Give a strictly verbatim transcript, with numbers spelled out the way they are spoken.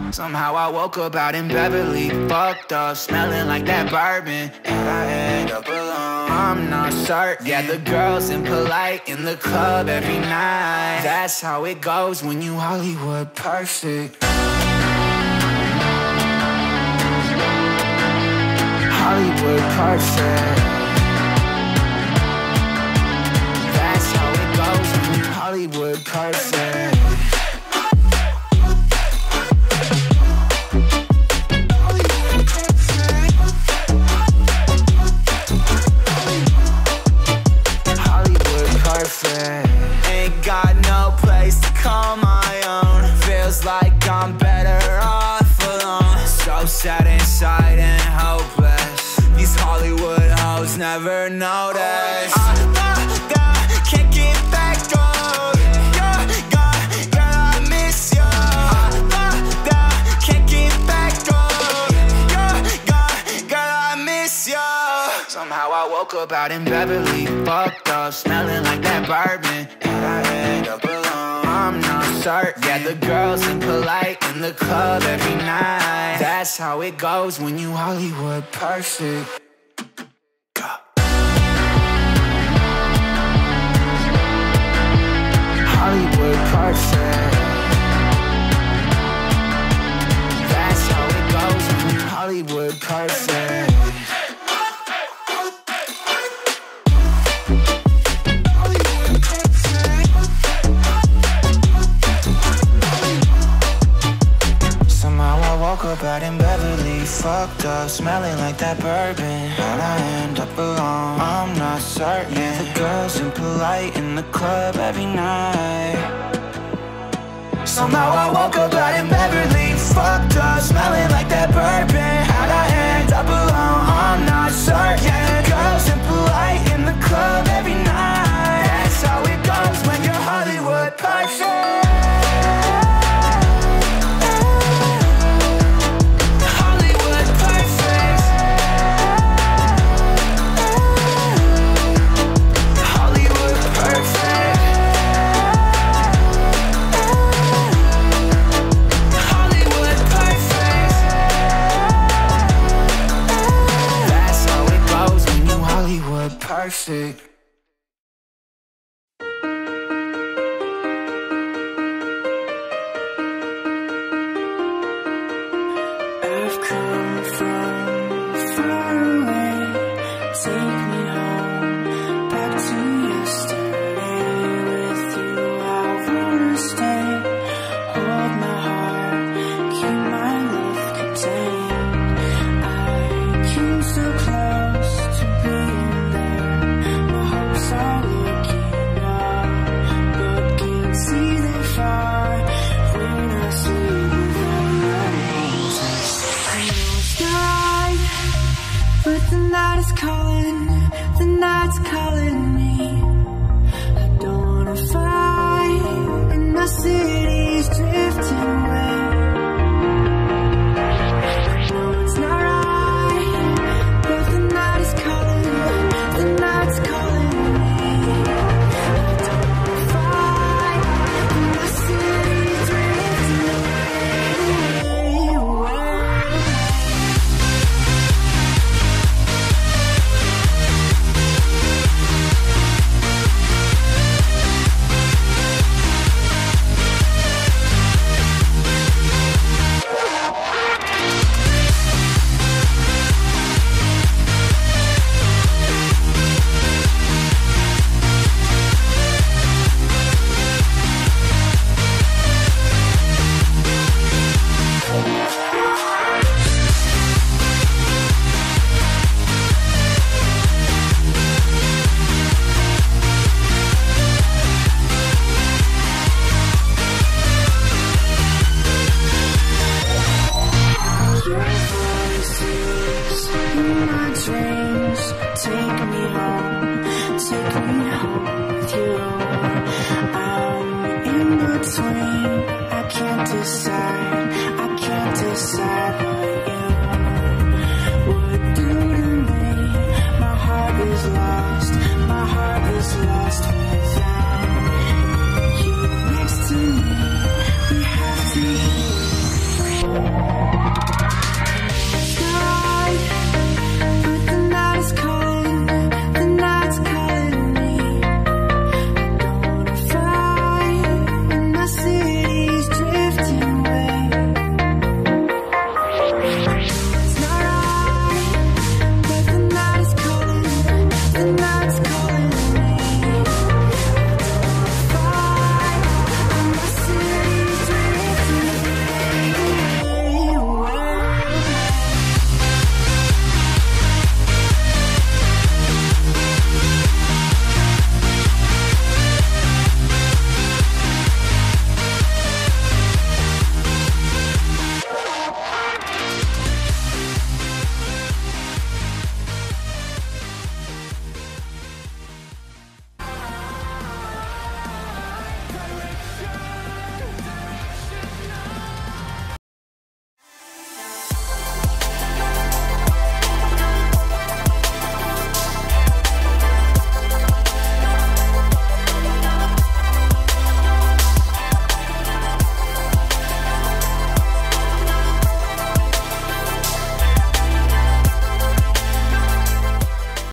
Somehow I woke up out in Beverly, fucked up, smelling like that bourbon, and I end up alone. I'm not certain. Yeah, the girls impolite in the club every night. That's how it goes when you Hollywood perfect. Hollywood perfect. That's how it goes when you Hollywood perfect. Ain't got no place to call my own. Feels like I'm better off alone. So sad inside and hopeless. These Hollywood hoes never notice. I, I, I can't get back on. Yeah, God, girl, I miss you. I, I, I can't get back on. Yeah, God, girl, I miss you. Somehow I woke up out in Beverly, fucked up, smelling like that bourbon, and I end up alone. I'm not certain. Yeah, the girls impolite in the club every night. That's how it goes when you Hollywood perfect. Hollywood perfect. That's how it goes when you Hollywood perfect. Woke up out in Beverly, fucked up, smelling like that bourbon, and I end up alone. I'm not certain. Yeah, the girls impolite in the club every night. Somehow I woke up out in Beverly, fucked up, smelling like that bourbon, and I end up alone. I'm not certain. Yeah, the girls impolite in the club every night. That's how it goes when you're Hollywood perfect. Perfect. I've come from far away. Take me home, back to yesterday. With you I wanna stay. Hold my heart, keep my love contained. I came so close to being there. My hopes are looking up, but can't see that far when I sleep without roses. I know it's not right, but the night is calling, the night's calling me. I don't wanna fight, and the city's drifting away. I know it's not right, but the night is calling, the night's calling me. I don't wanna fight, and the city's drifting away, away. Your voices in my dreams, take me home, take me home with you. I'm in between, I can't decide.